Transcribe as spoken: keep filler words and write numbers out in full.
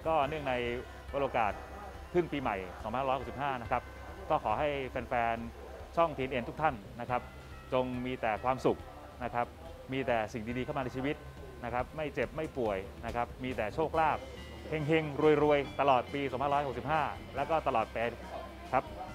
ก็เนื่องในโอกาสขึ้นปีใหม่สองพันห้าร้อยหกสิบห้านะครับก็ขอให้แฟนๆช่อง ที เอ็น เอ็น ทุกท่านนะครับจงมีแต่ความสุขนะครับมีแต่สิ่งดีๆเข้ามาในชีวิตนะครับไม่เจ็บไม่ป่วยนะครับมีแต่โชคลาภเฮงๆรวยๆตลอดปีสองพันห้าร้อยหกสิบห้าแล้วก็ตลอดไปครับ